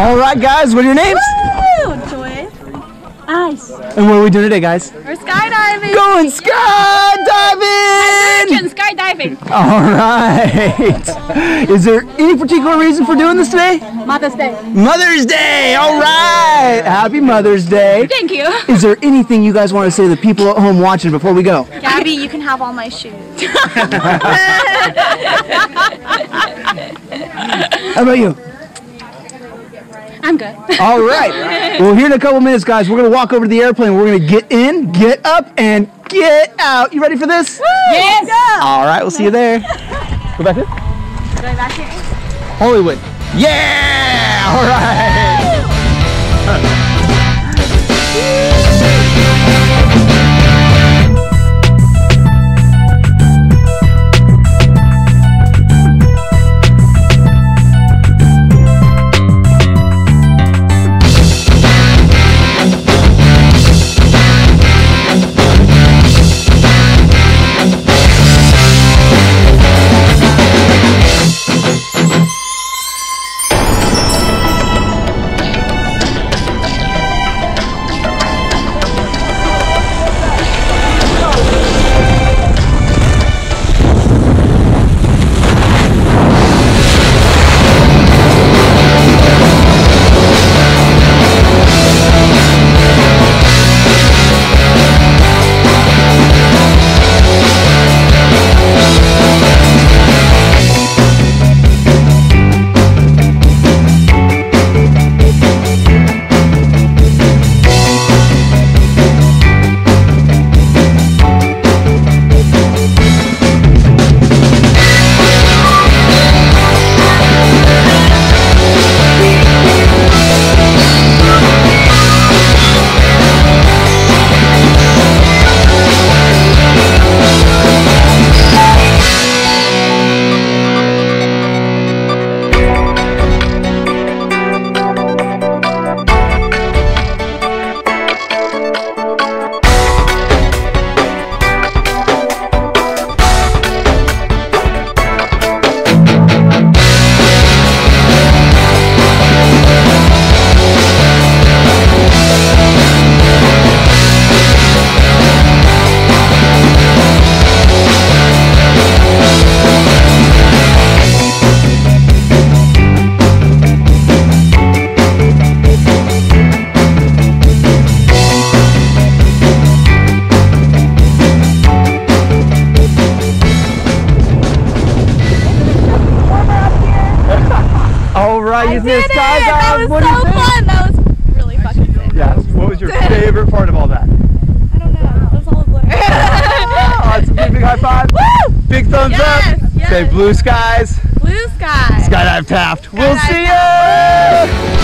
All right, guys, what are your names? Woo! Joyce. Ice. And what are we doing today, guys? We're skydiving. Going skydiving! Skydiving. All right. Is there any particular reason for doing this today? Mother's Day. Mother's Day. All right. Happy Mother's Day. Thank you. Is there anything you guys want to say to the people at home watching before we go? Gabby, you can have all my shoes. How about you? I'm good. All right. Well, here in a couple minutes, guys, we're going to walk over to the airplane. We're going to get in, get up, and get out. You ready for this? Woo! Yes. All right. We'll see you there. Go back here. Go back here. Hollywood. Yeah! All right. You did it! That was so fun! That was really fucking sick. Yeah. What was your favorite part of all that? I don't know. It was all a blur. Oh, that's a big high five. Woo! Big thumbs up. Yes. Say blue skies. Blue skies. Skydive Taft. We'll see you!